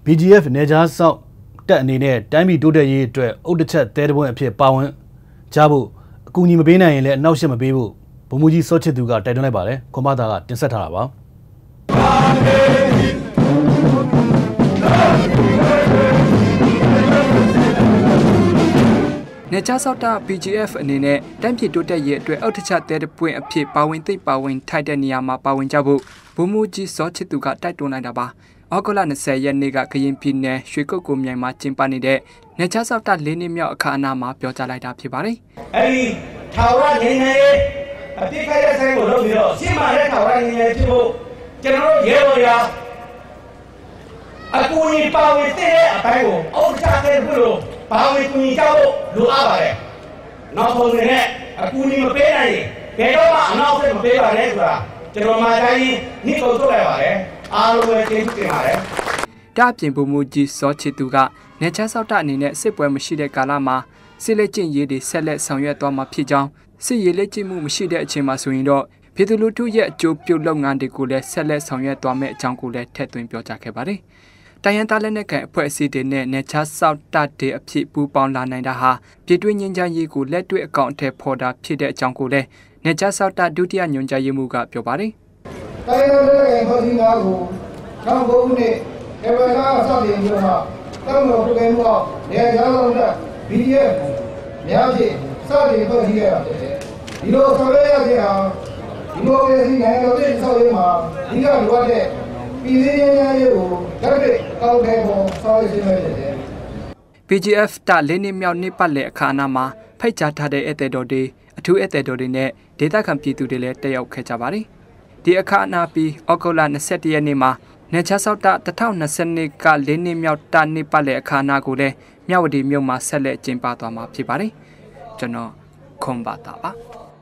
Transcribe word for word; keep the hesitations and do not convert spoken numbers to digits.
B G F နေကြားဆောက်တက်အနေနဲ့တိုင်းပြည်တိုးတက်ရေးအတွက်အုတ်တစ်ချက်သဲတပွင့်အဖြစ်ပါဝင်ကြဖို့အကူအညီမပေးနိုင်ရင်လည်းအနောက်ရှက်မပေးဖို့ဗိုလ်မှူးကြီးစောချစ်သူကတိုက်တွန်းလိုက်ပါတယ်ခွန်မသားကတင်ဆက်ထားတာပါနေကြားဆောက်တာ B G F အနေနဲ့တိုင်းပြည်တိုးတက်ရေးအတွက်အောက်တစ်ချက်သဲတပွင့်အဖြစ်ပါဝင်သိပါဝင်ထိုက်တဲ့နေရာမှာပါဝင်ကြဖို့ဗိုလ်မှူးကြီးစောချစ်သူကတိုက်တွန်းလိုက်တာပါဩဂုတ်လ၂၀ရက်နေ့ကကရင်ပြည်နယ်ရွှေကုတ်ကိုမြိုင်မှာကျင်းပနေတဲ့နေကြားဆောက်တာလေးနှစ်မြောက်အခမ်းအနားမှာပြောကြားလိုက်တာဖြစ်ပါတယ်။အဲဒီထာဝရငြိမ်းချမ်းရေးအပြစ်ခိုက်တဲ့ဆိုင်ကိုလုပ်ပြီးတော့ရှင်းမာတဲ့ထာဝရငြိမ်းချမ်းရေးဖြစ်ဖို့ကျွန်တော်တို့ရဲဘော်ရအကူအညီပါဝင်တဲ့အပိုင်းကိုအောက်ချတဲ့ဘုလို့ပါဝင်ကူညီကြဖို့လိုအပ်ပါတယ်။နောက်ဆုံးနဲ့အကူအညီမပေးနိုင်ရင်ဘယ်တော့မှအနောက်ဆက်မပေးပါနဲ့ဆိုတာကျွန်တော်မှတိုင်းနှိကုန်ထုတ်လိုက်ပါတယ်။အားလုံးပဲကျေးဇူးတင်ပါတယ်။ဒါအပြင်ဗိုလ်မှူးကြီးစောချစ်သူကနေချမ်းဆောက်တာအနေနဲ့စစ်ပွဲမရှိတဲ့ကာလမှာစစ်လက်ကျင့်ရေးတွေဆက်လက်ဆောင်ရွက်သွားမှာဖြစ်ကြောင်းစစ်ရေးလက်ကျင့်မှုမရှိတဲ့အချိန်မှာဆိုရင်တော့ပြည်သူလူထုရဲ့အကျိုးပြုလုပ်ငန်းတွေကိုလည်းဆက်လက်ဆောင်ရွက်သွားမယ့်အကြောင်းကိုလည်းထည့်သွင်းပြောကြားခဲ့ပါတယ်။တိုင်းရင်းသားလက်နက်ကိုင်အဖွဲ့အစည်းတွေနဲ့နေချမ်းဆောက်တာတွေအဖြစ်ပူးပေါင်းလာနိုင်တာဟာပြည်တွင်းငြိမ်းချမ်းရေးကိုလက်တွေ့အကောင့်အထည်ဖော်တာဖြစ်တဲ့အကြောင်းကိုလည်းနေချမ်းဆောက်တာဒုတိယညွှန်ကြားရေးမှူးကပြောပါတယ်။တိုင်းရင်းသားလက်နက်ကိုင်အဖွဲ့အစည်းများကိုထောင်ကုန်နဲ့ေဝနာဆောက်တည်မျိုးမှာတောင်းတော်ပြုမှုအောင်နေရာလုံးနဲ့ B G F များဖြင့်စောင့်တည်ဖွဲ့စည်းရတာဖြစ်တယ်။ဒီလိုဆောင်ရွက်ရတဲ့ဟာဒီလိုပဲစီနိုင်ငံတော်ရဲ့ဆောက်ရေးမှာဒီကလိုအပ်တဲ့ပြည်စည်းရေးရေးကိုလက်တွေ့အကောင့်ထဲပေါ်ဆောင်ရွက်ခြင်းပဲဖြစ်တယ်။ B G F တလေးနှစ်မြောက်နှစ်ပတ်လည်အခမ်းအနားမှာဖိတ်ကြားထားတဲ့ဧည့်သည်တော်တွေအထူးဧည့်သည်တော်တွေနဲ့ဒေသခံပြည်သူတွေလည်းတက်ရောက်ခဲ့ကြပါတယ်။ဒီအခမ်းအနားပြီးဩဂုတ်လ၂၁ရက်နေ့မှာနေချမ်းဆောက်တာ၂၀၂၀ကလေးနှစ်မြောက်တနှစ်ပတ်လည်အခမ်းအနားကိုလည်းမြဝတီမြို့မှာဆက်လက်ကျင်းပသွားမှာဖြစ်ပါတယ်။ကျွန်တော်ခွန်ပါတာပါ။